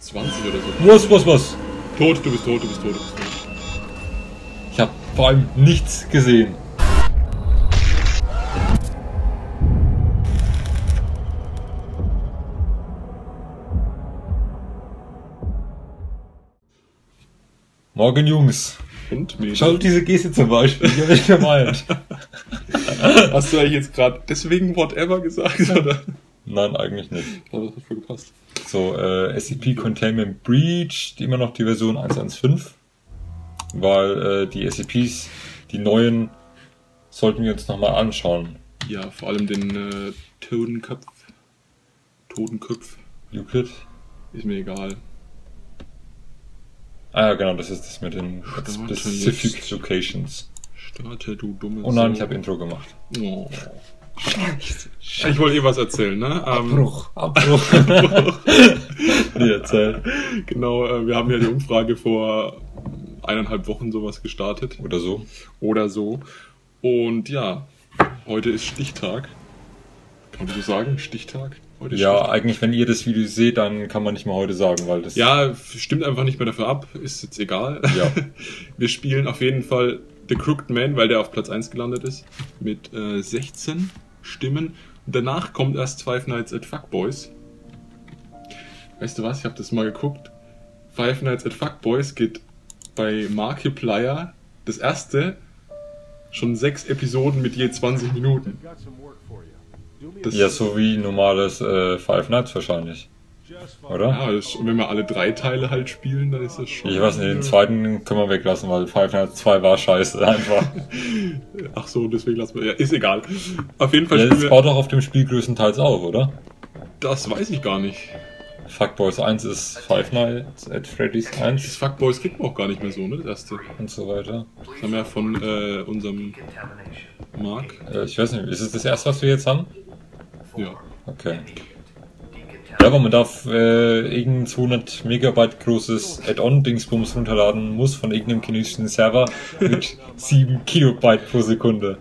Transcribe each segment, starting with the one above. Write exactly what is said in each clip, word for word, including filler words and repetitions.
zwanzig oder so. Was, was, was? Tot, du bist tot, du bist tot, du bist tot. Ich habe vor allem nichts gesehen. Morgen, Jungs. Und Mädchen. Schaut diese Geste zum Beispiel, die habe ich gemeint. Hast du eigentlich jetzt gerade deswegen whatever gesagt, oder? Nein, eigentlich nicht. Aber das hat voll gepasst. So, äh, S C P Containment Breach, immer noch die Version eins Punkt eins Punkt fünf. Weil äh, die S C Ps, die neuen, sollten wir uns nochmal anschauen. Ja, vor allem den äh, Totenkopf. Totenkopf. Euclid? Ist mir egal. Ah ja, genau, das ist das mit den Starte Specific jetzt. Locations. Starte, du dummes. Oh nein, Sau. ich habe Intro gemacht. Oh. Ich wollte eh was erzählen, ne? Ähm, Abbruch, Abbruch. Nee, erzähl. Genau, äh, wir haben ja die Umfrage vor eineinhalb Wochen sowas gestartet. Oder so. Oder so. Und ja, heute ist Stichtag. Kann man so sagen? Stichtag? Heute ist Ja, Stichtag. eigentlich, wenn ihr das Video seht, dann kann man nicht mal heute sagen, weil das... Ja, stimmt einfach nicht mehr dafür ab. Ist jetzt egal. Ja. Wir spielen auf jeden Fall The Crooked Man, weil der auf Platz eins gelandet ist. Mit äh, sechzehn Stimmen. Und danach kommt erst Five Nights at Fuckboys. Weißt du was? Ich habe das mal geguckt. Five Nights at Fuckboys geht bei Markiplier das erste schon sechs Episoden mit je zwanzig Minuten. Das, Ja, so wie normales äh, Five Nights wahrscheinlich. Oder? ja, das, wenn wir alle drei Teile halt spielen, dann ist das schon... Ich weiß nicht, den zweiten können wir weglassen, weil Five Nights zwei war scheiße einfach. Ach so, deswegen lassen wir... Ja, ist egal. Auf jeden Fall Ja, spielen das wir... baut auch auf dem Spiel größtenteils auf, oder? Das weiß ich gar nicht. Fuckboys eins ist Five Nights at Freddy's Das eins Fuckboys kriegt man auch gar nicht mehr so, ne? Das erste. und so weiter. Das haben wir ja von äh, unserem Mark. Äh, ich weiß nicht, ist es das erste, was wir jetzt haben? Ja. Okay. Ja, aber man darf äh, irgendein zweihundert Megabyte großes Add-on-Dingsbums runterladen muss von irgendeinem chinesischen Server mit sieben Kilobyte pro Sekunde.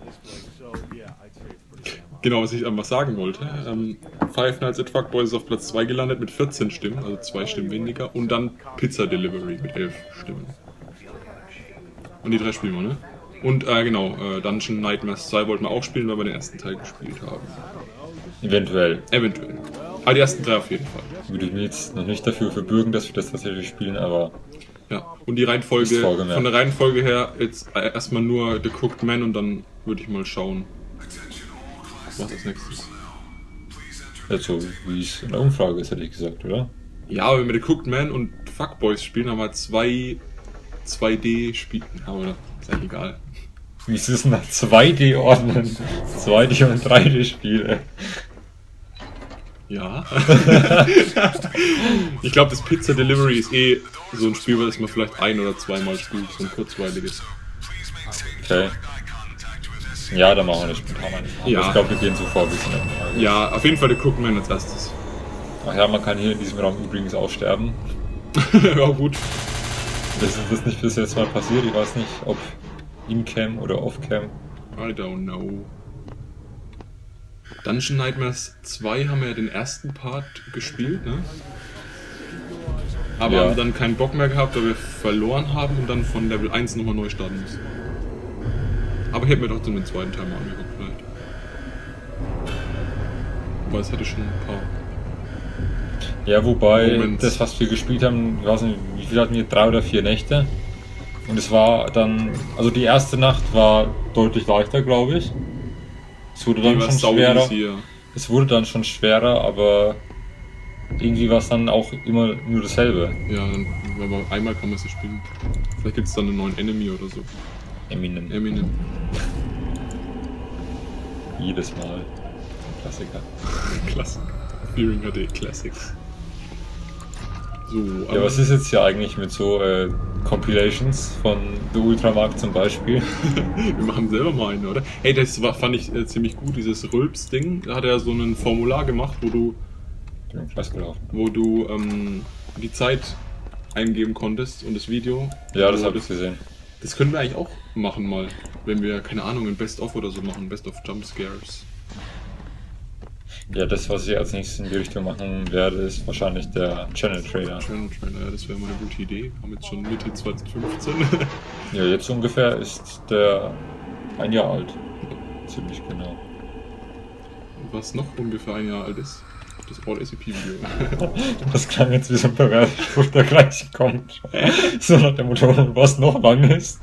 Genau, was ich einfach sagen wollte. Ähm, Five Nights at Fuckboys ist auf Platz zwei gelandet mit vierzehn Stimmen, also zwei Stimmen weniger. Und dann Pizza Delivery mit elf Stimmen. Und die drei spielen wir, ne? Und äh, genau, äh, Dungeon Nightmares zwei wollten wir auch spielen, weil wir den ersten Teil gespielt haben. Eventuell. Eventuell. Aber die ersten drei auf jeden Fall. Würde ich mir jetzt noch nicht dafür verbürgen, dass wir das tatsächlich spielen, aber Ja, und die Reihenfolge, Ist vorgemerkt. von der Reihenfolge her jetzt äh, erstmal nur The Crooked Man und dann würde ich mal schauen, was als nächstes. jetzt so wie es in der Umfrage ist, hätte ich gesagt, oder? Ja, aber wenn wir The Crooked Man und Fuckboys spielen, haben wir zwei zwei D-Spiele. Aber ist eigentlich egal. Wie ist es nach zwei D ordnen? zwei D und drei D Spiele. Ja. Ich glaube, das Pizza Delivery ist eh so ein Spiel, das man vielleicht ein- oder zweimal spielt, so ein kurzweiliges. Okay. Ja, dann machen wir das spontan einfach. Ja. Ich glaube, wir gehen so vor, wie es in der Umfrage ist. Ja, auf jeden Fall The Crooked Man als erstes. Ach ja, man kann hier in diesem Raum übrigens auch sterben. Ja, gut. Das ist das nicht bis jetzt mal passiert. Ich weiß nicht, ob in-cam oder off-cam. I don't know. Dungeon Nightmares zwei haben wir ja den ersten Part gespielt, ne? Aber Ja. haben dann keinen Bock mehr gehabt, weil wir verloren haben und dann von Level eins nochmal neu starten müssen. Aber ich hätte mir doch den zweiten Teil mal angeguckt, vielleicht. Aber es hätte schon ein paar. Ja, wobei, Moment. das, was wir gespielt haben, ich weiß nicht, wie viel hatten wir? Drei oder vier Nächte. Und es war dann, also die erste Nacht war deutlich leichter, glaube ich. Es wurde dann Die war schon sau schwerer. easy, ja. Es wurde dann schon schwerer, aber irgendwie war es dann auch immer nur dasselbe. Ja, dann, aber einmal kann man es ja spielen. Vielleicht gibt es dann einen neuen Enemy oder so. Eminem. Eminem. Jedes Mal. Klassiker. Klassik. Fearing H D Classics. So, Ja, was ist jetzt hier eigentlich mit so äh, Compilations von The Ultramark zum Beispiel? Wir machen selber mal eine, oder? Hey, das war, fand ich äh, ziemlich gut, dieses Rülps-Ding. Da hat er so ein Formular gemacht, wo du, Ich bin im Kreis gelaufen. wo du ähm, die Zeit eingeben konntest und das Video. Ja, das Wo habe ich gesehen. Das können wir eigentlich auch machen mal, wenn wir, keine Ahnung, ein Best-of oder so machen. Best-of Jumpscares. Ja, das, was ich als nächstes in die Richtung machen werde, ist wahrscheinlich der Channel Trailer. Channel Trailer, ja, das wäre mal eine gute Idee. Wir haben jetzt schon Mitte zwanzig fünfzehn. Ja, jetzt ungefähr ist der ein Jahr alt. Ziemlich genau. Was noch ungefähr ein Jahr alt ist, das All S C P-Video. Das klang jetzt wie so ein Bewerbungsspruch, der gleich kommt. So nach dem Motto, was noch lang ist.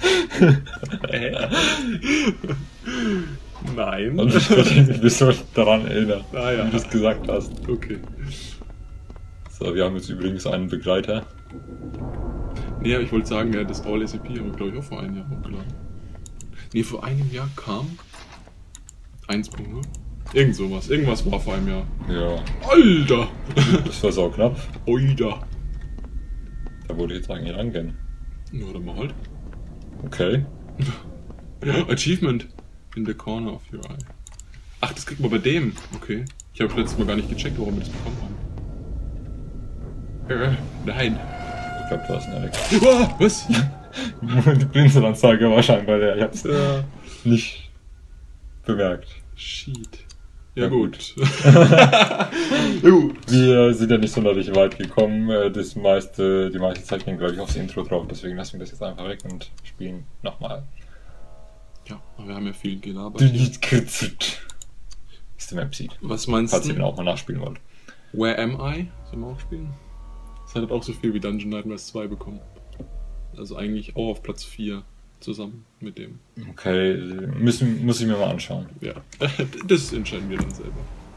Nein. Und ich werde mich bis so daran erinnern, Ah, ja. wie du es gesagt hast. Okay. So, wir haben jetzt übrigens einen Begleiter. Nee, aber ich wollte sagen, ja, das All S C P haben wir, glaube ich, auch vor einem Jahr hochgeladen. Nee, vor einem Jahr kam eins Punkt null. Irgend sowas. Irgendwas war vor einem Jahr. Ja, Alter! das war so knapp. Oida. Da wollte ich jetzt eigentlich rangehen. Ja, dann mal halt. Okay. Achievement. In the corner of your eye. Ach, das kriegt man bei dem. Okay. Ich habe letztes Mal gar nicht gecheckt, warum wir das bekommen haben. Äh, nein. Ich glaube, du hast einen Alex. Oh, was? Die Blinzelanzeige war scheinbar der. Ich hab's Ja. nicht bemerkt. Shit. Ja, Ja, gut. Ja, gut. Wir sind ja nicht sonderlich weit gekommen. Äh, Das meiste, die meiste Zeit ging, glaube ich, aufs Intro drauf. Deswegen lassen wir das jetzt einfach weg und spielen nochmal. Ja, aber wir haben ja viel gelabert. Die hier. nicht kritzelt. Ist der Map sieht. Was meinst Falls ihr den du? auch mal nachspielen wollt. Where Am I? Sollen wir auch spielen? Das hat auch so viel wie Dungeon Nightmares zwei bekommen. Also eigentlich auch auf Platz vier zusammen mit dem. Okay, müssen, muss ich mir mal anschauen. Ja, das entscheiden wir dann selber.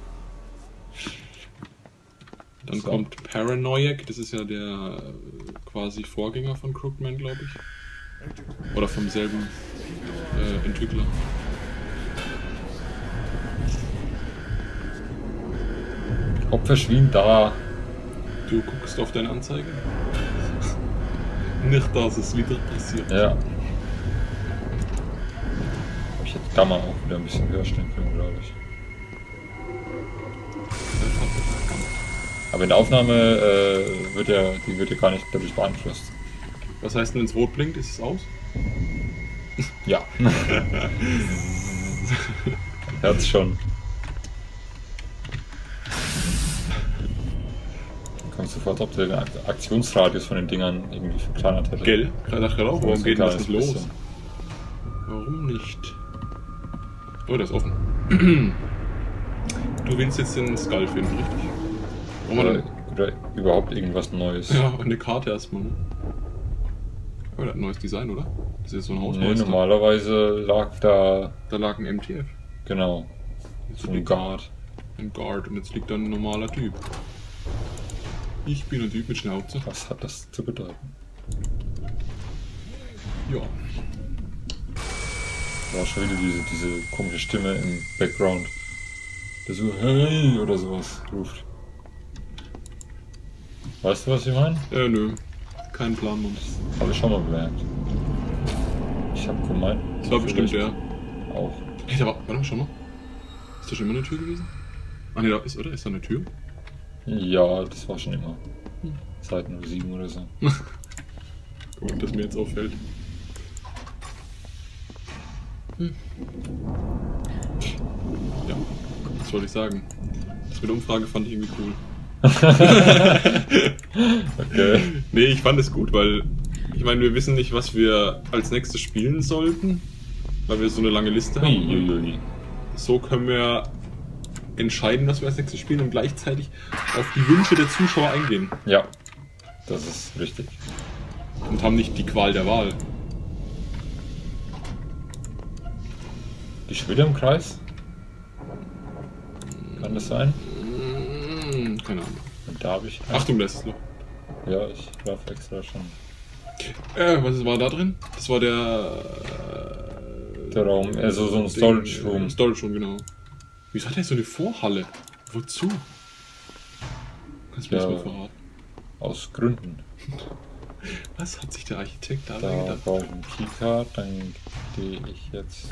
Dann So. kommt Paranoiac, das ist ja der äh, quasi Vorgänger von Crookman, glaube ich. Oder vom selben äh, Entwickler. Opfer schwimmt da. Du guckst auf deine Anzeige? Nicht, dass es wieder passiert. Ja. Hab ich jetzt Gamma auch wieder ein bisschen höher stellen können, glaube ich. Aber in der Aufnahme äh, wird ja, die wird ja gar nicht dadurch beeinflusst. Was heißt denn, wenn es rot blinkt, ist es aus? Ja. Herz schon. Dann kommst du sofort, ob der Aktionsradius von den Dingern irgendwie verkleinert hätte. Gell? Ich dachte gerade auch, warum So geht ein denn das nicht kleines los? bisschen. Warum nicht? Oh, der ist offen. Du willst jetzt den Skull finden, richtig? Warum Oder, denn? oder überhaupt irgendwas Neues. Ja, und eine Karte erstmal, ne? Oh, der hat ein neues Design, oder? Das ist so ein Nee, Hausmeister. normalerweise lag da, Da lag ein M T F. genau, Jetzt so ein liegt Guard. ein Guard und jetzt liegt da ein normaler Typ. Ich bin ein Typ mit Schnauze. Was hat das zu bedeuten? Ja. Da war schon wieder diese, diese komische Stimme im Background, der so hey oder sowas ruft. Weißt du, was ich meine? Äh, nö. Kein Plan, Mann. Habe ich schon mal bemerkt. Ich habe gemeint. Das war bestimmt der. Auch. Hey, da war, warte mal, schau mal. Ist da schon immer eine Tür gewesen? Ah, ne, da ist, oder? Ist da eine Tür? Ja, das war schon immer. Seit null sieben oder so. Gut, dass mir jetzt auffällt. Hm. Ja, was wollte ich sagen? Das mit der Umfrage fand ich irgendwie cool. Okay. Nee, ich fand es gut, weil ich meine, wir wissen nicht, was wir als nächstes spielen sollten, weil wir so eine lange Liste haben. Uiuiui. So können wir entscheiden, was wir als nächstes spielen und gleichzeitig auf die Wünsche der Zuschauer eingehen Ja, das ist richtig. und haben nicht die Qual der Wahl. Die schon wieder im Kreis? Kann das sein? Hm, keine Ahnung. Und da habe ich. Achtung, da ist es noch. Ja, ich laufe extra schon. Äh, was war da drin? Das war der. Äh, Der Raum, also so ein Ding, Storage Room. äh, Storage Room, genau. Wieso hat er so eine Vorhalle? Wozu? Kannst du mir Ja. das mal verraten? Aus Gründen. Was hat sich der Architekt da Da gedacht? brauche ich einen Keycard, dann gehe ich jetzt.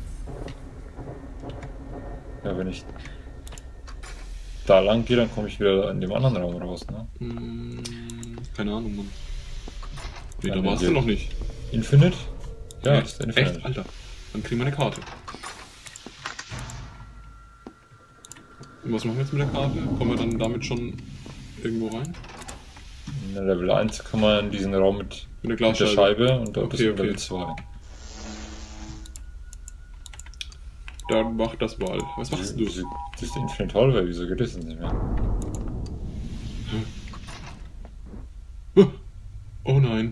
Ja, wenn ich da lang gehe, dann komme ich wieder in dem anderen Raum raus, ne? Hm, keine Ahnung, Mann. Nee, Dann da warst wir- du noch nicht. Infinite? Ja, Nee, das ist der Infinite. Echt? Alter. Dann kriegen wir eine Karte. Und was machen wir jetzt mit der Karte? Kommen wir dann damit schon irgendwo rein? In der Level eins kann man in diesen Raum mit, mit der mit Glasscheibe der Scheibe und dort okay, ist in okay. Level zwei. Dann mach das mal. Was machst du? Das ist der Infinite Hallway, wieso geht das denn nicht mehr? Oh nein.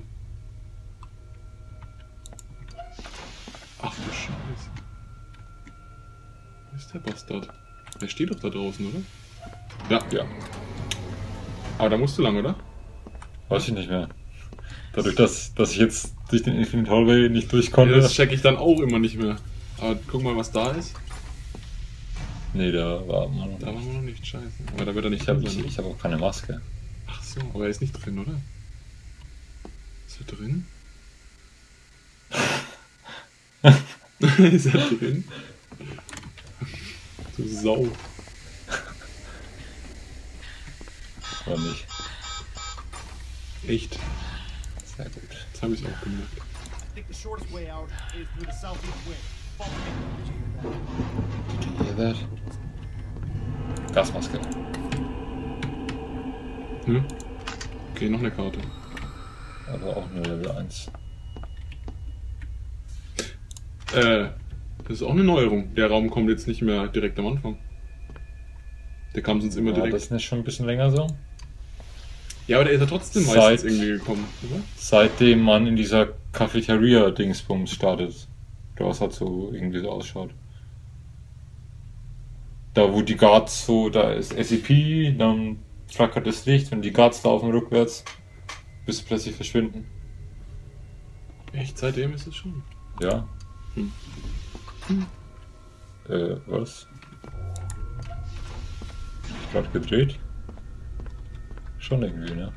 Ach du Scheiße. Wo ist der Bastard? Der steht doch da draußen, oder? Ja. Ja. Aber da musst du lang, oder? Weiß ich nicht mehr. Dadurch, dass, dass ich jetzt durch den Infinite Hallway nicht durch konnte. Ja, das check ich dann auch immer nicht mehr. Aber guck mal, was da ist. Nee, da war man noch Da waren wir noch nicht, scheiße. Aber da wird er nicht Ich habe drin sein, ne? ich hab auch keine Maske. Ach so, aber er ist nicht drin, oder? Ist er drin? Ist er drin? Du Sau. Oder nicht? Echt? Sehr gut. Jetzt habe ich es auch gemerkt. I think the shortest way out is through the southeast wing. Follow me. Did you hear that? Gasmaske. Hm? Okay, noch eine Karte. Aber auch nur Level eins. Äh, das ist auch eine Neuerung. Der Raum kommt jetzt nicht mehr direkt am Anfang. Der kam sonst immer War direkt. das nicht schon ein bisschen länger so? Ja, aber der ist ja trotzdem Seit- meistens irgendwie gekommen, oder? Seitdem man in dieser Cafeteria-Dingsbums startet. Da was halt so irgendwie so ausschaut. Da wo die Guards so, da ist S C P, dann flackert das Licht, wenn die Guards laufen rückwärts, bis sie plötzlich verschwinden. Echt, seitdem ist es schon. Ja. Hm. Äh, was? Ich gerade gedreht? Schon irgendwie, ne?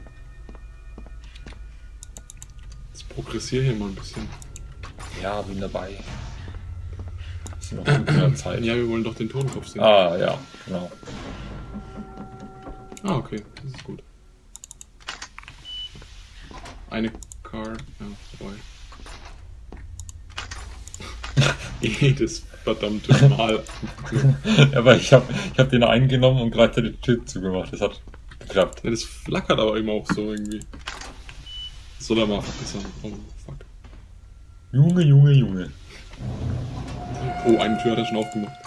Jetzt progressiere hier mal ein bisschen. Ja, bin dabei. Ist noch gut in der Zeit. Ja, wir wollen doch den Totenkopf sehen. Ah, ja, genau. Ah, okay, das ist gut. Eine Car, ja, vorbei. Jedes verdammte Mal. Aber ich habe ich hab den eingenommen und gleichzeitig die Tür zugemacht. Das hat geklappt. Ja, das flackert aber immer auch so irgendwie. Das soll er mal verbessern. Oh, fuck. Junge, Junge, Junge. Oh, eine Tür hat er schon aufgemacht.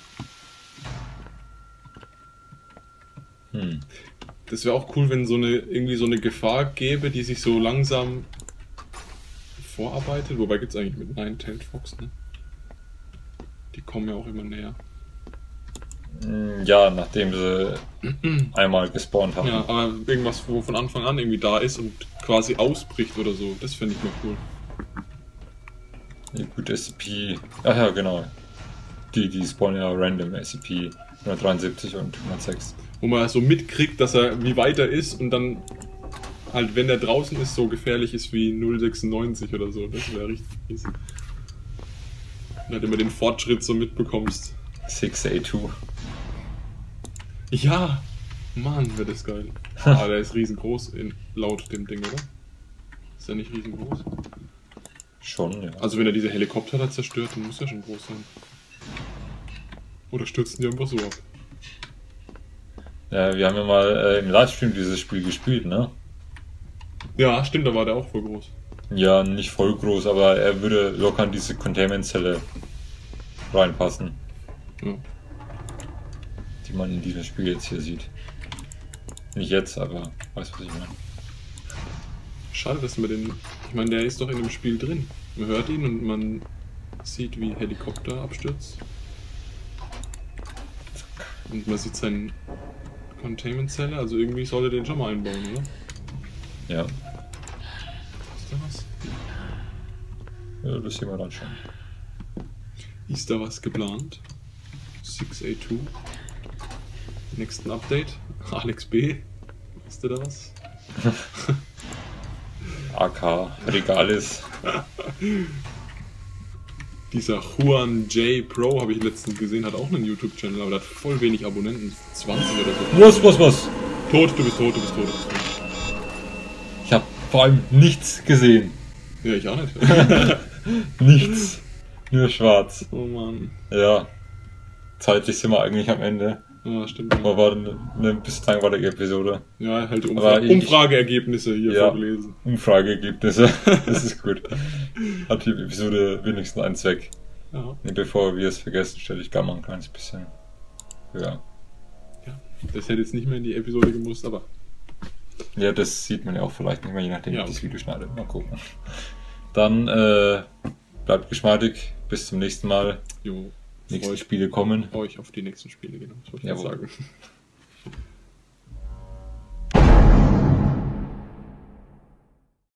Hm. Das wäre auch cool, wenn so eine irgendwie so eine Gefahr gäbe, die sich so langsam vorarbeitet. Wobei gibt's eigentlich mit Nine-Tailed Fox, ne? Die kommen ja auch immer näher. Ja, nachdem sie einmal gespawnt haben. Ja, aber irgendwas, wo von Anfang an irgendwie da ist und quasi ausbricht oder so, das fände ich mal cool. Ja, gut, S C P. Ach ja, genau. Die, die spawnen ja random, S C P hundertdreiundsiebzig und hundertsechs. Wo man so mitkriegt, dass er wie weit er ist und dann halt, wenn der draußen ist, so gefährlich ist wie null sechsundneunzig oder so. Das wäre richtig fies. Und halt immer den Fortschritt so mitbekommst. six A zwei. Ja, Mann, wird das geil. Ah, der ist riesengroß in, laut dem Ding, oder? Ist der nicht riesengroß? Schon, ja. Also wenn er diese Helikopter da zerstört, dann muss er schon groß sein. Oder stürzen die einfach so ab? Ja, wir haben ja mal äh, im Livestream dieses Spiel gespielt, ne? Ja, stimmt, da war der auch voll groß. Ja, nicht voll groß, aber er würde locker in diese Containment-Zelle reinpassen, Ja. die man in diesem Spiel jetzt hier sieht. Nicht jetzt, aber weißt du, was ich meine. Schade, dass man den... Ich meine, der ist doch in dem Spiel drin. Man hört ihn und man sieht, wie Helikopter abstürzt. Und man sieht seine Containment-Zelle, also irgendwie sollte den schon mal einbauen, oder? Ja, Ist da was? ja das sehen wir dann schon. Ist da was geplant? six A zwei. Nächsten Update. Alex B. Ist da was? A K, Regalis. Dieser Juan J. Pro habe ich letztens gesehen, hat auch einen YouTube-Channel, aber der hat voll wenig Abonnenten. zwanzig oder so. Was, was, was? Tot, du bist tot, du bist tot, du bist tot. Ich habe vor allem nichts gesehen. Ja, ich auch nicht. Nichts. Nur schwarz. Oh Mann. Ja. Zeitlich sind wir eigentlich am Ende. Ja, stimmt. Aber war eine, eine bisschen langweilige Episode. Ja, halt Aber Umfra ich- Umfrageergebnisse hier Ja. vorgelesen. Umfrageergebnisse. Das ist gut. Hat die Episode wenigstens einen Zweck. Ja. Nee, bevor wir es vergessen, stelle ich gar mal ein kleines bisschen höher. Das hätte jetzt nicht mehr in die Episode gemusst, aber Ja, das sieht man ja auch vielleicht nicht mehr, je nachdem, wie Ja, ich das okay. Video schneide. Mal gucken. Dann äh, bleibt geschmeidig. Bis zum nächsten Mal. jo, Nächste freut Spiele kommen. euch auf die nächsten Spiele, genau. Das wollte ich Jawohl. sagen.